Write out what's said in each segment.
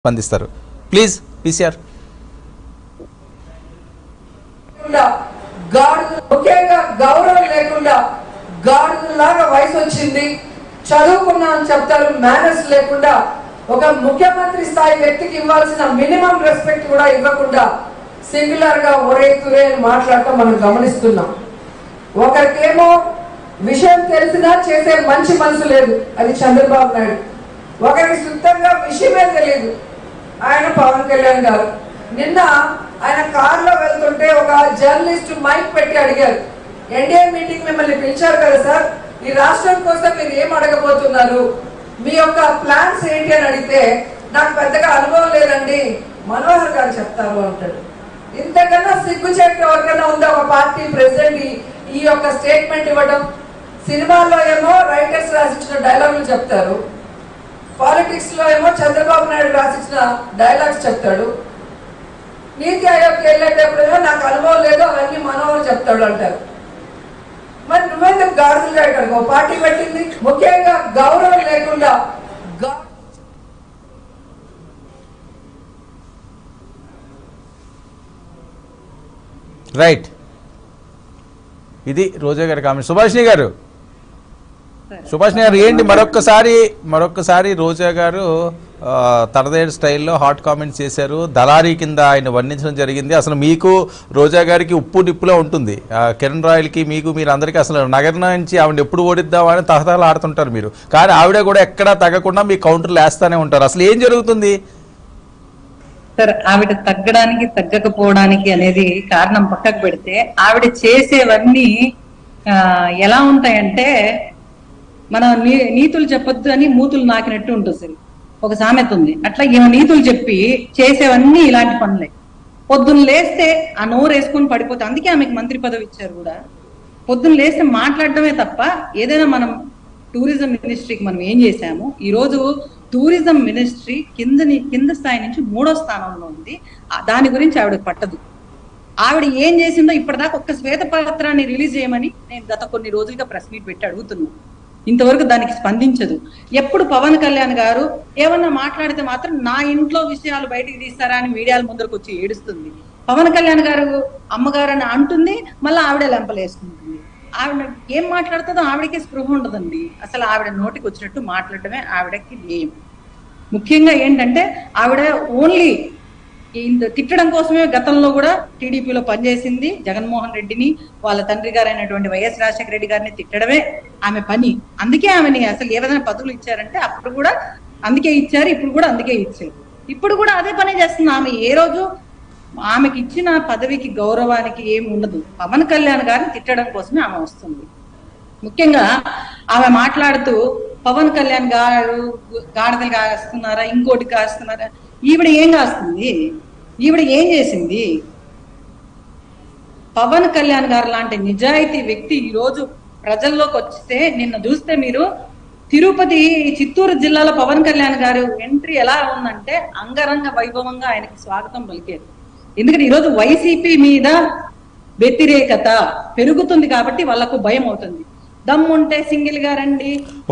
స్పందిస్తారు. Please PCR. ముఖ్యంగా గౌరవం లేకుండా గాడులాగా వయసు వచ్చింది, చదువుకున్నా అని చెప్తారు, మేనర్స్ లేకుండా ఒక ముఖ్యమంత్రి స్థాయి వ్యక్తికి ఇవ్వాల్సిన మినిమం రెస్పెక్ట్ కూడా ఇవ్వకుండా సింగులర్ గా ఒరే తురే అని మాట్లాడటం మనం గమనిస్తున్నాం. ఒకరికేమో విషయం తెలిసినా చేసే మంచి మనసు లేదు, అది చంద్రబాబు నాయుడు. ఒకరికి శుద్ధంగా విషయమే తెలియదు, ఆయన పవన్ కళ్యాణ్ గారు. నిన్న ఆయన కారులో వెళ్తుంటే ఒక జర్నలిస్ట్ మైక్ పెట్టి అడిగారు, ఎన్డీఏ మీటింగ్ మిమ్మల్ని పిలిచారు కదా సార్, ఈ రాష్ట్రం కోసం మీరు ఏం అడగబోతున్నారు, మీ యొక్క ప్లాన్స్ ఏంటి అని అడిగితే నాకు పెద్దగా అనుభవం లేదండి, మనోహర్ గారు చెప్తారు అంటాడు. ఇంతకన్నా సిగ్గుచేటు ఎవరికైనా ఉందా ఒక పార్టీ ప్రెసిడెంట్ ఈ యొక్క స్టేట్మెంట్ ఇవ్వడం? సినిమాల్లో ఏమో రైటర్స్ రాసిచ్చిన డైలాగులు చెప్తారు, పాలిటిక్స్ లో ఏమో చంద్రబాబు నాయుడు రాసిచ్చిన డైలాగ్స్ చెప్తాడు, నీతి ఆయోగ్కి వెళ్ళేటప్పుడేమో నాకు అనుభవం లేదు అవన్నీ మనోహర్ చెప్తాడు అంటారు. మరి నువ్వెందుకు గాడులు చేయడానికి ఒక పార్టీ పెట్టింది? ముఖ్యంగా గౌరవం లేకుండా రైట్. ఇది రోజా గారి కామెంట్. సుభాషిణి గారు ఏంటి మరొక్కసారి రోజా గారు తనదేడు స్టైల్లో హాట్ కామెంట్స్ చేశారు. దళారీ కింద ఆయన వర్ణించడం జరిగింది. అసలు మీకు రోజా గారికి ఉప్పు నిప్పులో ఉంటుంది. కిరణ్ రాయల్కి మీరు అందరికీ అసలు నగరం నుంచి ఆవిడ ఎప్పుడు ఓడిద్దామని తహతహలు ఆడుతుంటారు మీరు. కానీ ఆవిడ కూడా ఎక్కడా తగ్గకుండా మీ కౌంటర్లు వేస్తానే ఉంటారు. అసలు ఏం జరుగుతుంది సార్? ఆవిడ తగ్గడానికి తగ్గకపోవడానికి అనేది కారణం పక్కకు పెడితే, ఆవిడ చేసేవన్నీ ఎలా ఉంటాయంటే, మన నీతులు చెప్పొద్దు అని మూతులు నాకినట్టు ఉంటుంది సార్. ఒక సామెత ఉంది, అట్లా ఈమె నీతులు చెప్పి చేసేవన్నీ ఇలాంటి పనులే. పొద్దున్న లేస్తే ఆ నోరు వేసుకొని పడిపోతే, అందుకే ఆమెకు మంత్రి పదవి ఇచ్చారు కూడా. పొద్దున్న లేస్తే మాట్లాడటమే తప్ప ఏదైనా మనం టూరిజం మినిస్ట్రీకి మనం ఏం చేశాము, ఈరోజు టూరిజం మినిస్ట్రీ కింద స్థాయి నుంచి 3వ స్థానంలో ఉంది. దాని గురించి ఆవిడకి పట్టదు. ఆవిడ ఏం చేసిందో ఇప్పటిదాకా ఒక్క శ్వేతపత్రాన్ని రిలీజ్ చేయమని నేను గత కొన్ని రోజులుగా ప్రెస్ మీట్ పెట్టి అడుగుతున్నాను. ఇంతవరకు దానికి స్పందించదు. ఎప్పుడు పవన్ కళ్యాణ్ గారు ఏమన్నా మాట్లాడితే మాత్రం నా ఇంట్లో విషయాలు బయటికి తీస్తారా అని మీడియాల ముందరకు వచ్చి ఏడుస్తుంది. పవన్ కళ్యాణ్ గారు అమ్మగారు అని అంటుంది, మళ్ళీ ఆవిడ లెంపలేసుకుంటుంది. ఆవిడ ఏం మాట్లాడుతుందో ఆవిడకే స్పృహ ఉండదండి. అసలు ఆవిడ నోటికి వచ్చినట్టు మాట్లాడటమే ఆవిడకి ధ్యేయం. ముఖ్యంగా ఏంటంటే, ఆవిడ ఓన్లీ తిట్టడం కోసమే గతంలో కూడా టీడీపీలో పనిచేసింది. జగన్మోహన్ రెడ్డిని, వాళ్ళ తండ్రి గారు అయినటువంటి వైఎస్ రాజశేఖర రెడ్డి గారిని తిట్టడమే ఆమె పని. అందుకే ఆమెని అసలు ఏదైనా పదవులు ఇచ్చారంటే అప్పుడు కూడా అందుకే ఇచ్చారు, ఇప్పుడు కూడా అందుకే ఇచ్చారు. ఇప్పుడు కూడా అదే పని చేస్తుంది ఆమె. ఏ రోజు ఆమెకి ఇచ్చిన పదవికి గౌరవానికి ఏమి ఉండదు. పవన్ కళ్యాణ్ గారిని తిట్టడం కోసమే ఆమె వస్తుంది. ముఖ్యంగా ఆమె మాట్లాడుతూ పవన్ కళ్యాణ్ గారు గాడిదలు కాస్తున్నారా, ఇంకోటి కాస్తున్నారా, ఈవిడ ఏం కాస్తుంది? ఈవిడ ఏం చేసింది? పవన్ కళ్యాణ్ గారు లాంటి నిజాయితీ వ్యక్తి ఈ రోజు ప్రజల్లోకి వస్తే, నిన్న చూస్తే మీరు తిరుపతి చిత్తూరు జిల్లాలో పవన్ కళ్యాణ్ గారు ఎంట్రీ ఎలా ఉందంటే అంగరంగ వైభవంగా ఆయనకి స్వాగతం పలికారు. ఎందుకంటే ఈరోజు వైసీపీ మీద వ్యతిరేకత పెరుగుతుంది కాబట్టి వాళ్ళకు భయం అవుతుంది. దమ్ముంటే సింగిల్ గా రండి,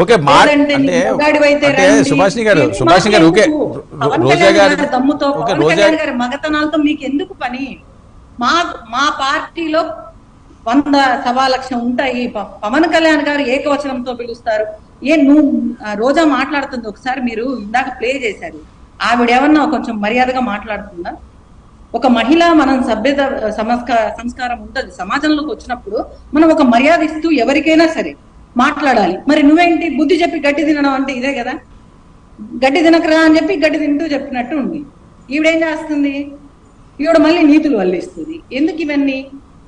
దమ్ముతో పవన్ కళ్యాణ్ గారి మగతనాలతో మీకు ఎందుకు పని? మా పార్టీలో 100-1,000,000 ఉంటాయి. పవన్ కళ్యాణ్ గారు ఏకవచనంతో పిలుస్తారు. నువ్వు రోజా మాట్లాడుతుంది, ఒకసారి మీరు ఇందాక ప్లే చేశారు, ఆవిడ ఏమన్నా కొంచెం మర్యాదగా మాట్లాడుతుందా? ఒక మహిళ, మనం సభ్యత సంస్కారం ఉంటుంది. సమాజంలోకి వచ్చినప్పుడు మనం ఒక మర్యాద ఇస్తూ ఎవరికైనా సరే మాట్లాడాలి. మరి నువ్వేంటి బుద్ధి చెప్పి గడ్డి తినడం అంటే ఇదే కదా. గడ్డి తినకరా అని చెప్పి గడ్డి తింటూ చెప్పినట్టు ఉంది. ఈవిడేం చేస్తుంది? ఈవిడ మళ్ళీ నీతులు వల్లిస్తుంది. ఎందుకు ఇవన్నీ?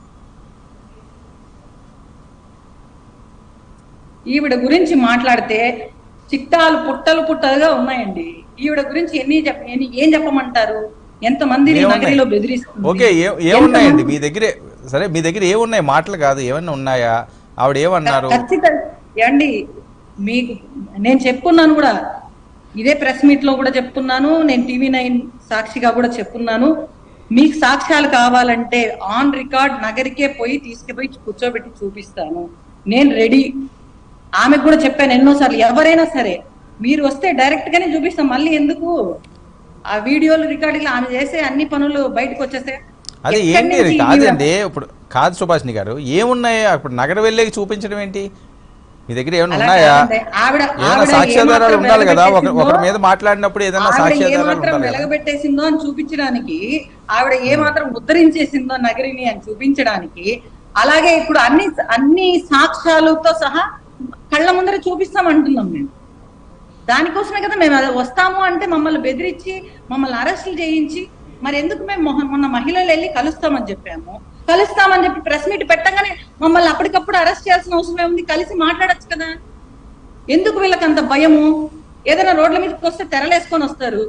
ఈవిడ గురించి మాట్లాడితే చిట్టాలు పుట్టలుగా ఉన్నాయండి. ఈవిడ గురించి ఏం చెప్పమంటారు? ఎంతమంది నగరిలో బెదిరిస్తుంది. ఓకే, ఏమున్నాయండి మీ దగ్గర? సరే, మీ దగ్గర ఏమున్నాయి? మాటలు కాదు, ఏమన్నా ఉన్నాయా? ఆవిడ ఏమన్నారు? ఖచ్చితంగా అండి, మీకు నేను చెప్పుకున్నాను కూడా, ఇదే ప్రెస్ మీట్ లో కూడా చెప్తున్నాను, నేను TV9 సాక్షిగా కూడా చెప్పున్నాను. మీకు సాక్ష్యాలు కావాలంటే ఆన్ రికార్డ్ నగరికే పోయి తీసుకుపోయి కూర్చోబెట్టి చూపిస్తాను, నేను రెడీ. ఆమెకు కూడా చెప్పాను ఎన్నోసార్లు, ఎవరైనా సరే మీరు వస్తే డైరెక్ట్ గానే చూపిస్తాం, మళ్ళీ ఎందుకు ఆ వీడియోలు రికార్డింగ్ ఆమె చేసే అన్ని పనులు బయటకు వచ్చేస్తే అది ఏంటి కాదండి. ఇప్పుడు కాదు సుభాషిణి గారు, ఏమున్నాయి అప్పుడు నగర వెళ్ళేకి చూపించడం ఏంటి? మీ దగ్గర ఏమైనా ఉన్నాయా? ఏమైనా సాక్ష్యాధారాలు ఉండాలి కదా. ఒకరి మీద మాట్లాడినప్పుడు ఏదైనా సాక్ష్యాధారాలు ఉండాలి. వెలగబెట్టేసిందో అని చూపించడానికి, ఆవిడ ఏమాత్రం ఉద్ధరించేసిందో నగరిని అని చూపించడానికి, అలాగే ఇప్పుడు అన్ని సాక్ష్యాలతో సహా కళ్ళ ముందర చూపిస్తామంటున్నాం మేము. దానికోసమే కదా మేము వస్తాము అంటే మమ్మల్ని బెదిరించి మమ్మల్ని అరెస్టులు చేయించి, మరి ఎందుకు మేము మొన్న మహిళలు వెళ్ళి కలుస్తామని చెప్పి ప్రెస్ మీట్ పెట్టగానే మమ్మల్ని అప్పటికప్పుడు అరెస్ట్ చేయాల్సిన అవసరం ఏముంది? కలిసి మాట్లాడచ్చు కదా. ఎందుకు వీళ్ళకి అంత భయము? ఏదైనా రోడ్ల మీదకి వస్తే తెరలేసుకొని వస్తారు.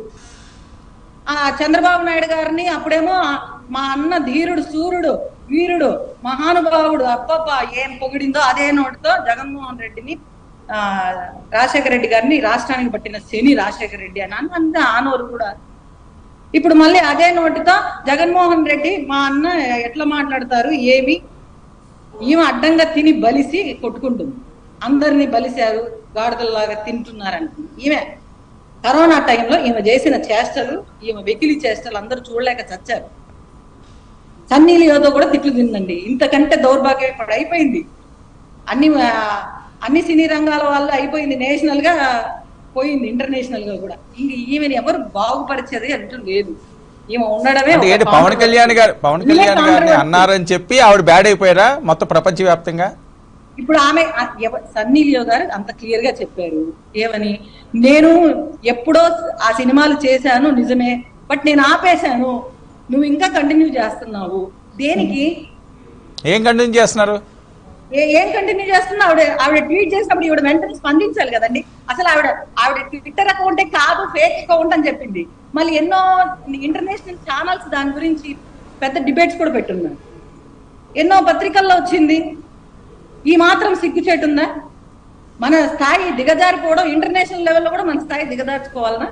ఆ చంద్రబాబు నాయుడు గారిని అప్పుడేమో మా అన్న ధీరుడు, సూర్యుడు, వీరుడు, మహానుభావుడు, అప్పప్ప ఏం పొగిడిందో అదే నోటితో జగన్మోహన్ రెడ్డిని, రాజశేఖర రెడ్డి గారిని రాష్ట్రానికి పట్టిన శని రాజశేఖర రెడ్డి అని అంతే ఆనోరు కూడా. ఇప్పుడు మళ్ళీ అదే నోటితో జగన్మోహన్ రెడ్డి మా అన్న ఎట్లా మాట్లాడతారు ఏమి, ఈమె అడ్డంగా తిని బలిసి కొట్టుకుంటుంది. అందరినీ బలిశారు, గాడిదల్లాగా తింటున్నారంటుంది. ఈమె కరోనా టైంలో ఈమె చేసిన చేష్టలు, ఈమె వెకిలి చేష్టలు అందరూ చూడలేక చచ్చారు. సన్నీ లియోతో కూడా తిట్లు తిందండి. ఇంతకంటే దౌర్భాగ్యం ఇప్పుడు అయిపోయింది. అన్ని సినీ రంగాల వాళ్ళు అయిపోయింది. నేషనల్ గా పోయింది, ఇంటర్నేషనల్ గా కూడా. ఇంక ఈమెను ఎవరు బాగుపరిచేది అంటూ లేదు. ఈమె ఉండడమే. పవన్ కళ్యాణ్ గారిని అన్నారని చెప్పి ఆవిడ బ్యాడ్ అయిపోయారా మొత్తం ప్రపంచవ్యాప్తంగా? ఇప్పుడు ఆమె సన్నీ లియో గారు అంత క్లియర్ గా చెప్పారు. ఏమని? నేను ఎప్పుడో ఆ సినిమాలు చేశాను నిజమే, బట్ నేను ఆపేశాను, నువ్వు ఇంకా కంటిన్యూ చేస్తున్నావు. దేనికి? ఏం కంటిన్యూ చేస్తున్నారు? ఏం కంటిన్యూ చేస్తున్నా? ఆవిడ ట్వీట్ చేసినప్పుడు ఈవిడ వెంటనే స్పందించాలి కదండి. అసలు ఆవిడ ట్విట్టర్ అకౌంటే కాదు, ఫేక్ అకౌంట్ అని చెప్పింది. మళ్ళీ ఎన్నో ఇంటర్నేషనల్ ఛానల్స్ దాని గురించి పెద్ద డిబేట్స్ కూడా పెట్టున్నారు. ఎన్నో పత్రికల్లో వచ్చింది. ఈ మాత్రం సిగ్గుచేటుందా? మన స్థాయి దిగజారిపోవడం, ఇంటర్నేషనల్ లెవెల్లో కూడా మన స్థాయి దిగజార్చుకోవాలనా?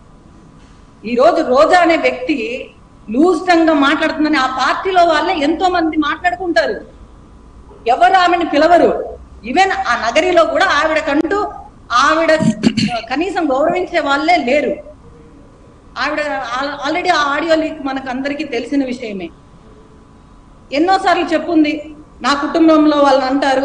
ఈ రోజు రోజా అనే వ్యక్తి లూజ్ టంగ్ గా మాట్లాడుతుందని ఆ పార్టీలో వాళ్ళే ఎంతో మంది మాట్లాడుకుంటారు. ఎవరు ఆమెను పిలవరు. ఈవెన్ ఆ నగరిలో కూడా ఆవిడ కనీసం గౌరవించే వాళ్ళే లేరు. ఆవిడ ఆల్రెడీ ఆ ఆడియో లీక్ మనకు అందరికీ తెలిసిన విషయమే. ఎన్నోసార్లు చెప్పుంది. నా కుటుంబంలో వాళ్ళని అంటారు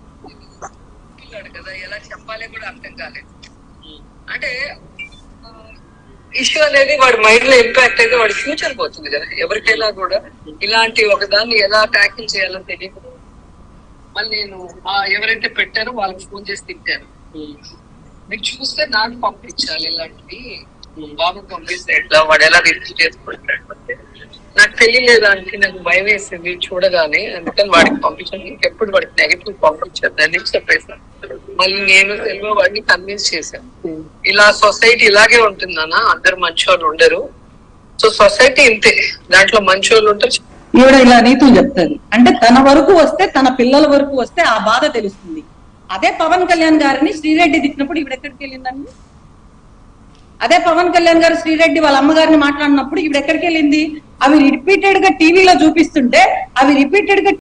కదా, ఎలా చెప్పాలి కూడా అర్థం కాలేదు. అంటే ఇష్యూ అనేది వాడి మైండ్ లో ఇంపాక్ట్ అయితే వాడి ఫ్యూచర్ పోతుంది కదా. ఎవరికైనా కూడా ఇలాంటి ఒకదాన్ని ఎలా ట్యాకిల్ చేయాలో తెలియదు. మళ్ళీ నేను ఎవరైతే పెట్టారో వాళ్ళకి ఫోన్ చేసి తిట్టాను, మీకు చూస్తే నాకు పంపించాలి ఇలాంటివి, బాబు పంపిస్తే ఎట్లా, వాడు ఎలా రిసీవ్ చేసుకుంటాడు. నాకు తెలియలేదానికి నాకు భయం వేసింది చూడగానే, అందుకని వాడికి పంపించాను. ఇంకెప్పుడు వాడికి నెగిటివ్ పంపించాను అని చెప్పేసాను. మళ్ళీ నేను తెలుగు వాడిని కన్విన్స్ చేశాను, ఇలా సొసైటీ ఇలాగే ఉంటుందన్నా, అందరు మంచోళ్ళు ఉండరు, సో సొసైటీ ఇంతే, దాంట్లో మంచోళ్ళు ఉంటారు. ఈవిడ ఇలా నీతులు చెప్తాది అంటే తన వరకు వస్తే, తన పిల్లల వరకు వస్తే ఆ బాధ తెలుస్తుంది. అదే పవన్ కళ్యాణ్ గారిని శ్రీరెడ్డి తిట్టినప్పుడు ఈవిడ ఎక్కడికి వెళ్ళిందండి? అదే పవన్ కళ్యాణ్ గారు శ్రీరెడ్డి వాళ్ళ అమ్మగారిని మాట్లాడినప్పుడు ఈవిడ ఎక్కడికి వెళ్ళింది? అవి రిపీటెడ్ గా టీవీలో చూపిస్తుంటే అవి రిపీటెడ్ గా